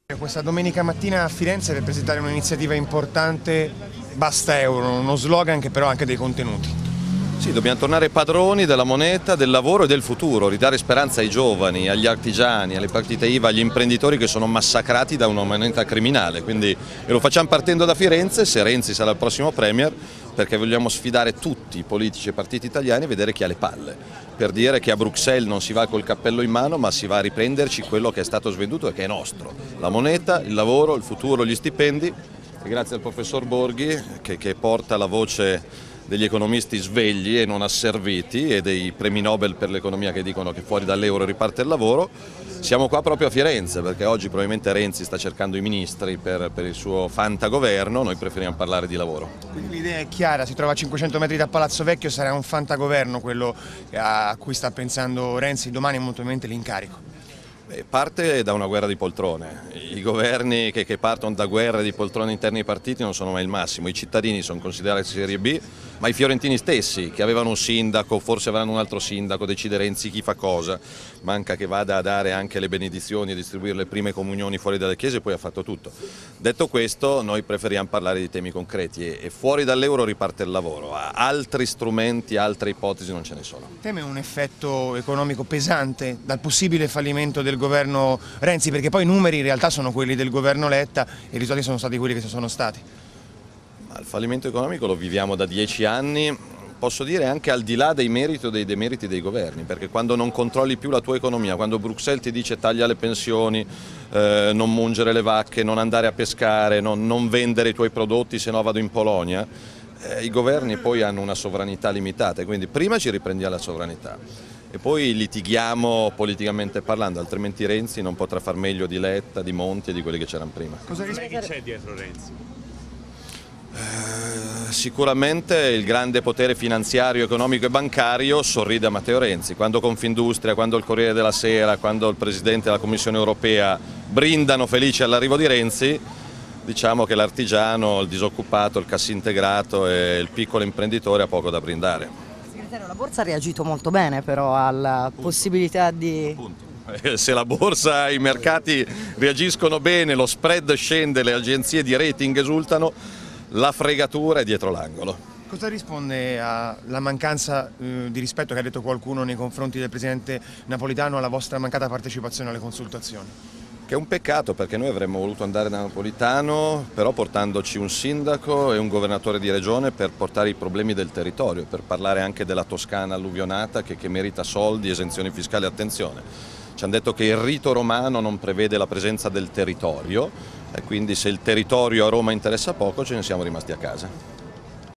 Questa domenica mattina a Firenze per presentare un'iniziativa importante, Basta Euro, uno slogan che però ha anche dei contenuti. Sì, dobbiamo tornare padroni della moneta, del lavoro e del futuro, ridare speranza ai giovani, agli artigiani, alle partite IVA, agli imprenditori che sono massacrati da una moneta criminale. E lo facciamo partendo da Firenze, se Renzi sarà il prossimo Premier, perché vogliamo sfidare tutti i politici e partiti italiani e vedere chi ha le palle, per dire che a Bruxelles non si va col cappello in mano ma si va a riprenderci quello che è stato svenduto e che è nostro, la moneta, il lavoro, il futuro, gli stipendi, e grazie al professor Borghi che porta la voce degli economisti svegli e non asserviti e dei premi Nobel per l'economia che dicono che fuori dall'euro riparte il lavoro. Siamo qua proprio a Firenze perché oggi probabilmente Renzi sta cercando i ministri per il suo fantagoverno, noi preferiamo parlare di lavoro. Quindi l'idea è chiara, si trova a 500 metri da Palazzo Vecchio, sarà un fantagoverno quello a cui sta pensando Renzi, domani è molto probabilmente l'incarico. Parte da una guerra di poltrone, i governi che partono da guerre di poltrone interni ai partiti non sono mai il massimo, i cittadini sono considerati serie B, ma i fiorentini stessi che avevano un sindaco, forse avranno un altro sindaco, decide Renzi chi fa cosa, manca che vada a dare anche le benedizioni e distribuire le prime comunioni fuori dalle chiese e poi ha fatto tutto. Detto questo noi preferiamo parlare di temi concreti e fuori dall'euro riparte il lavoro, altri strumenti, altre ipotesi non ce ne sono. Teme un effetto economico pesante dal possibile fallimento del governo Renzi, perché poi i numeri in realtà sono quelli del governo Letta e i risultati sono stati quelli che sono stati. Ma il fallimento economico lo viviamo da 10 anni, posso dire anche al di là dei meriti o dei demeriti dei governi, perché quando non controlli più la tua economia, quando Bruxelles ti dice taglia le pensioni, non mungere le vacche, non andare a pescare, non vendere i tuoi prodotti se no vado in Polonia, i governi poi hanno una sovranità limitata e quindi prima ci riprendiamo la sovranità. E poi litighiamo politicamente parlando, altrimenti Renzi non potrà far meglio di Letta, di Monti e di quelli che c'erano prima. Cosa c'è dietro Renzi? Sicuramente il grande potere finanziario, economico e bancario sorride a Matteo Renzi. Quando Confindustria, quando il Corriere della Sera, quando il Presidente della Commissione Europea brindano felici all'arrivo di Renzi, diciamo che l'artigiano, il disoccupato, il cassintegrato e il piccolo imprenditore ha poco da brindare. La borsa ha reagito molto bene però alla possibilità di... Se la borsa, i mercati reagiscono bene, lo spread scende, le agenzie di rating esultano, la fregatura è dietro l'angolo. Cosa risponde alla mancanza di rispetto che ha detto qualcuno nei confronti del Presidente Napolitano alla vostra mancata partecipazione alle consultazioni? Che è un peccato perché noi avremmo voluto andare da Napolitano, però portandoci un sindaco e un governatore di regione per portare i problemi del territorio, per parlare anche della Toscana alluvionata che merita soldi, esenzioni fiscali e attenzione. Ci hanno detto che il rito romano non prevede la presenza del territorio e quindi se il territorio a Roma interessa poco ce ne siamo rimasti a casa.